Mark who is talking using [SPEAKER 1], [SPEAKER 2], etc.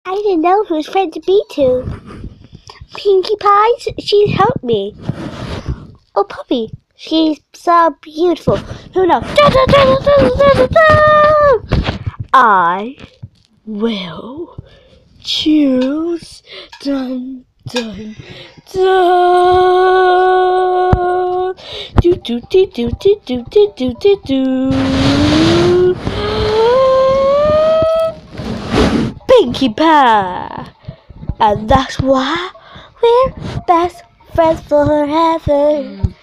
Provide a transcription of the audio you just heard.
[SPEAKER 1] I didn't know who was friend to be to. Pinkie Pie, she's helped me. Oh, Puppy, she's so beautiful. Who knows? I will choose. Dun dun dun. Do do do do do do do do do do. Pinkie Pie, and that's why we're best friends forever.